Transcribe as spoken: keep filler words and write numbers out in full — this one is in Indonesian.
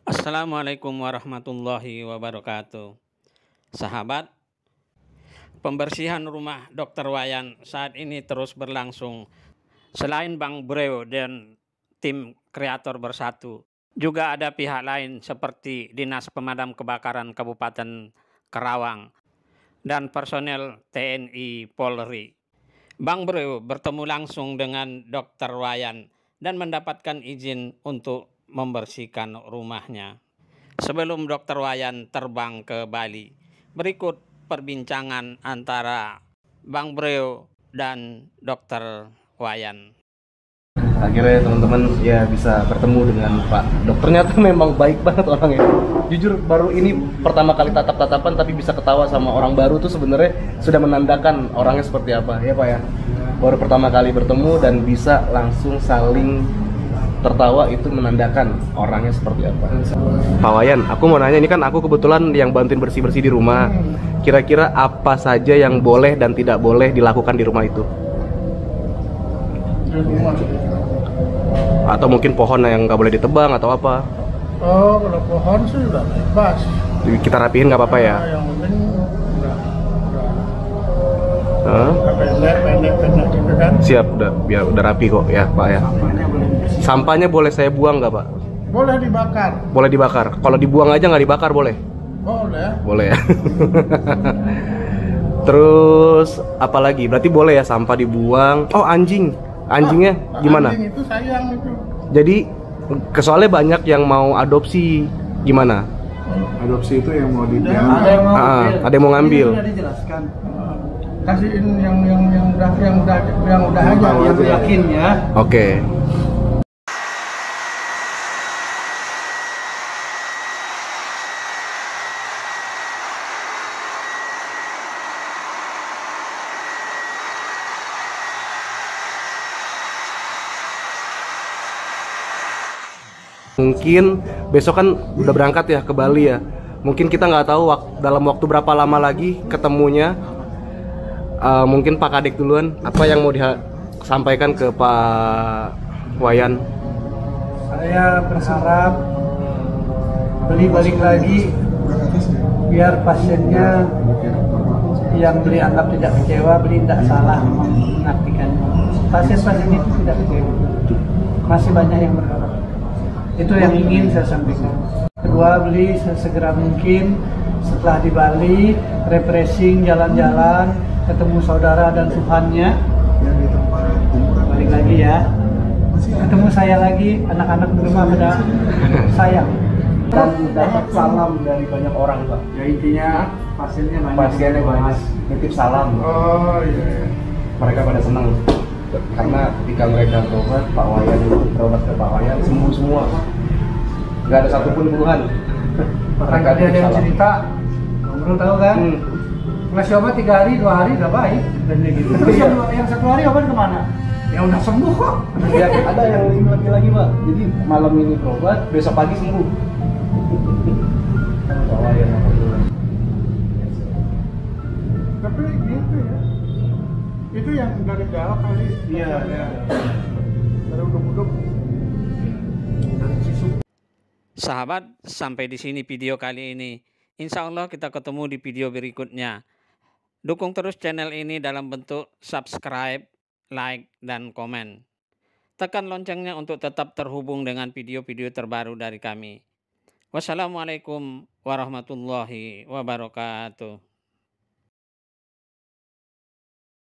Assalamualaikum warahmatullahi wabarakatuh. Sahabat, pembersihan rumah dokter Wayan saat ini terus berlangsung. Selain Bang Breo dan tim kreator bersatu, juga ada pihak lain seperti Dinas Pemadam Kebakaran Kabupaten Karawang dan personel T N I Polri. Bang Breo bertemu langsung dengan dokter Wayan dan mendapatkan izin untuk membersihkan rumahnya. Sebelum dokter Wayan terbang ke Bali, berikut perbincangan antara Bang Breo dan dokter Wayan. Akhirnya teman-teman ya bisa bertemu dengan Pak dokternya, tuh memang baik banget orangnya. Jujur baru ini pertama kali tatap-tatapan tapi bisa ketawa sama orang baru tuh sebenarnya sudah menandakan orangnya seperti apa ya Pak ya. Baru pertama kali bertemu dan bisa langsung saling tertawa, itu menandakan orangnya seperti apa. Pak Wayan, aku mau nanya, ini kan aku kebetulan yang bantuin bersih-bersih di rumah. Kira-kira apa saja yang boleh dan tidak boleh dilakukan di rumah itu? Di rumah. Atau mungkin pohon yang nggak boleh ditebang atau apa? Oh, kalau pohon sih udah bebas. Kita rapihin nggak apa-apa ya? Nah, yang penting udah udah Huh? pendek, pendek, pendek gitu kan. Siap, udah biar udah rapi kok ya Pak ya. Sampahnya boleh saya buang nggak Pak? Boleh dibakar. Boleh dibakar. Kalau dibuang aja nggak dibakar boleh? Boleh. Boleh ya. Terus apa lagi? Berarti boleh ya sampah dibuang. Oh, anjing. Anjingnya Oh, gimana? Anjing itu sayang itu. Jadi kesoalnya banyak yang mau adopsi, gimana? Adopsi itu yang mau Ada dipiara. yang mau Ah, ambil. ada yang mau ngambil. Sudah dijelaskan. Kasihin yang yang yang udah yang udah yang udah aja. Tahu Yang aja. yakin ya. Oke. Mungkin besok kan udah berangkat ya ke Bali ya. Mungkin kita nggak tahu wak dalam waktu berapa lama lagi ketemunya. Uh, mungkin Pak Kadek duluan, apa yang mau disampaikan ke Pak Wayan? Saya berharap beli balik lagi biar pasiennya yang beli anggap tidak kecewa, beli tidak salah mengartikan. Pasien-pasien itu tidak kecewa. Masih banyak yang berharap. Itu yang ingin saya sampaikan. Kedua, beli sesegera mungkin setelah di Bali, refreshing, jalan-jalan, ketemu saudara dan Tuhannya. Balik lagi ya. Ketemu saya lagi, anak-anak di rumah pada sayang. Dan dapat salam dari banyak orang Pak. Ya intinya pasiennya banyak. Pasiennya banyak, nitip salam. Oh iya. Mereka pada senang karena ketika mereka berobat, Pak Wayan itu berobat ke Pak Wayan sembuh semua, nggak ada satupun keluhan. Mereka ada yang cerita, belum tahu kan? Hmm. Ngasih obat tiga hari, dua hari udah baik dan dia gitu. Terus yang, yang satu hari obat kemana? Ya udah sembuh kok. Ya, ada yang lebih lagi Pak. Jadi malam ini berobat, besok pagi sembuh. Pak Wayan alhamdulillah. Tapi gitu ya. Itu yang dari dalam kali. Iya, iya. Dari uduk-uduk. Dari sisu. Sahabat, sampai di sini video kali ini. Insya Allah kita ketemu di video berikutnya. Dukung terus channel ini dalam bentuk subscribe, like, dan komen. Tekan loncengnya untuk tetap terhubung dengan video-video terbaru dari kami. Wassalamualaikum warahmatullahi wabarakatuh.